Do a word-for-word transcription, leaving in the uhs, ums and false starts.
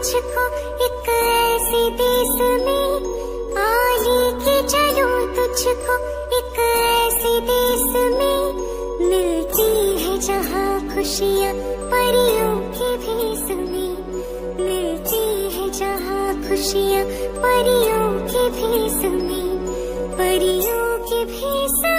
तुझको एक ऐसे देश में, आ लेके चलूं तुझको एक ऐसे देश में, मिलती है जहाँ खुशियाँ परियों के भेष में, मिलती है जहाँ खुशियाँ परियों के भेष में, परियों के भेष